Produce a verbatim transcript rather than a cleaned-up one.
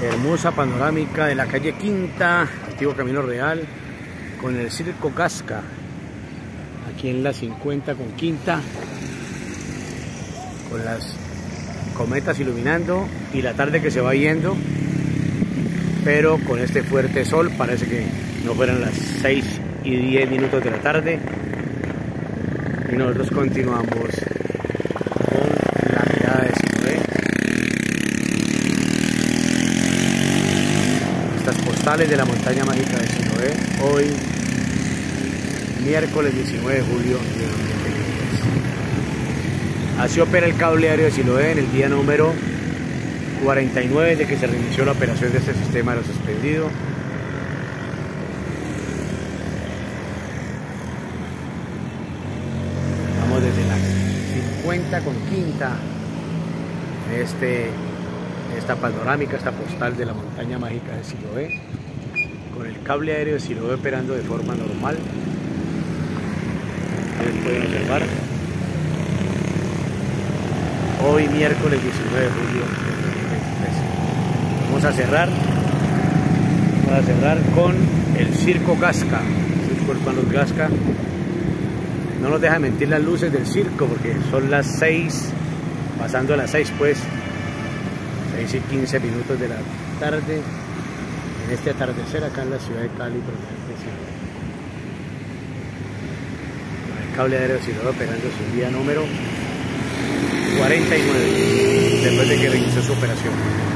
Hermosa panorámica de la calle Quinta, antiguo Camino Real, con el Circo Gasca, aquí en la cincuenta con Quinta, con las cometas iluminando y la tarde que se va yendo, pero con este fuerte sol parece que no fueran las seis y diez minutos de la tarde, y nosotros continuamos con la mirada de Siloé. Estas postales de la montaña mágica de Siloé, hoy miércoles diecinueve de julio de dos mil veintitrés. Así opera el cable aéreo de Siloé en el día número cuarenta y nueve de que se reinició la operación de este sistema de los suspendido. Vamos desde la cincuenta con Quinta, este, esta panorámica, esta postal de la montaña mágica de Siloé, con el cable aéreo de Siloé operando de forma normal. Ustedes pueden observar. Hoy miércoles diecinueve de julio de dos mil veintitrés. Vamos a cerrar. Vamos a cerrar con el Circo Gasca. El Circo Hermanos Gasca. No nos deja mentir las luces del circo porque son las seis, pasando a las seis pues, seis y quince minutos de la tarde, en este atardecer acá en la ciudad de Cali, propiamente Siloé. El cable aéreo de Siloé operando su día número cuarenta y nueve, después de que reinició su operación.